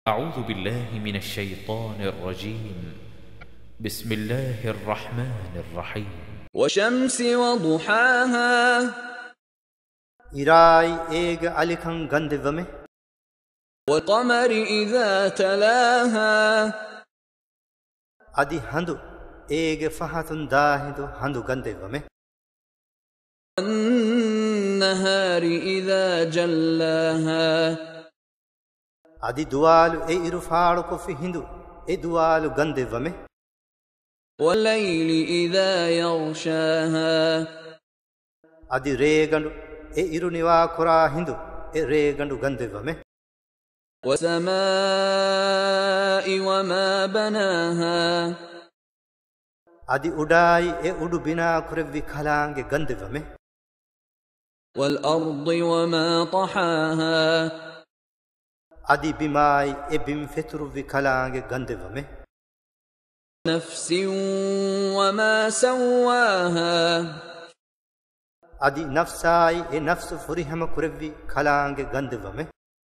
أعوذ بالله من الشيطان الرجيم. بسم الله الرحمن الرحيم. والشمس وضحاها إراي إيغ أليكن غندومي والقمر إذا تلاها أدي هندو إيغ فهاتن داهندو هندو غندومي والنهار إذا جلاها أدي دوالو إيرو فارو في هندو إي دوالو غندومي والليل إذا يغشاها أدي ريغندو إيرو نوا كورا هندو إي ريغندو غندومي والسماء وما بناها أدي أوداي إي أودو بنا كوربي خلانغ غندومي والأرض وما طحاها أدي بماي إي بيم فترو في خلانغ غندومي نفس وما سواها أدي نفساي إي نفس فريهم كوربي خلانغ غندومي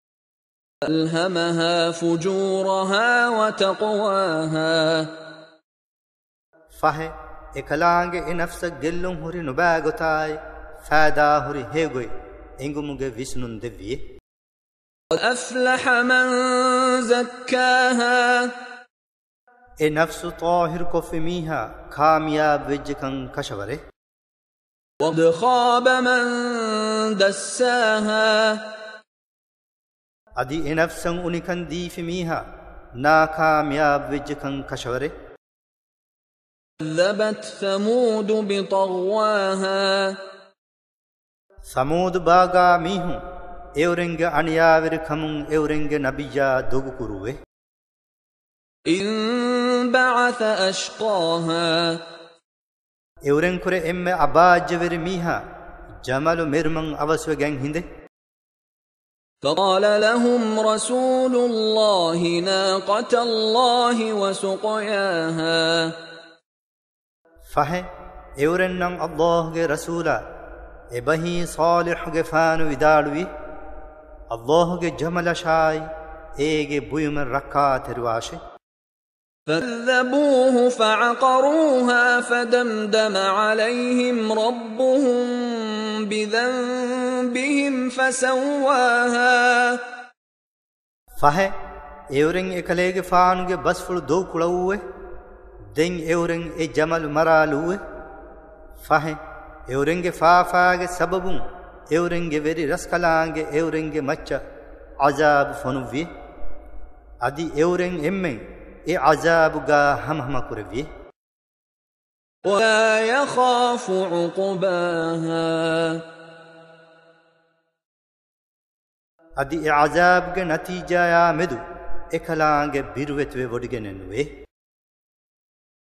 ألهمها فجورها وتقواها فهي إكلانغ إي نفس جلهم هوري نباغوتاي فادا هوري هيغوي إنغموغ ويسنون دبي قد أفلح من زكاها إي نفس طاهر كفميها كامياب وجكن كشوري وقد خاب من دساها أدي إي نفسن أونيكن دي فميها نا كامياب وجكن كشوري كذبت ثمود بطغواها ثمود باغا ميهو إورنغ أنياور كمون إورنغ نبيا دوغو كروه إن بعث أشقاها إورنغ كوري إم أباجور ميها جمال ميرمن أوسوغن هندي فقال لهم رسول الله ناقة الله وسقياها فهي إورنن الله رسولا إبهي صالح غفان ودالوي الله جمل شاي إيغ بويم ركات رواشي فكذبوه فعقروها فدمدم عليهم ربهم بذنبهم فسواها فهي إورن إكليغ فانغ بسفل دو كلوه دين إورن إي جمل مرالوه فهي إورنغ فافاغ سببون إورنغ وري رسكلانغ إورنغ مچ عذاب فنوي أدي إورن إمن إي عذابغا هم كروي ولا يخاف عقباها أدي عذابغ نتيجة يا مدو إكلانغ بيروت وي ودگننوي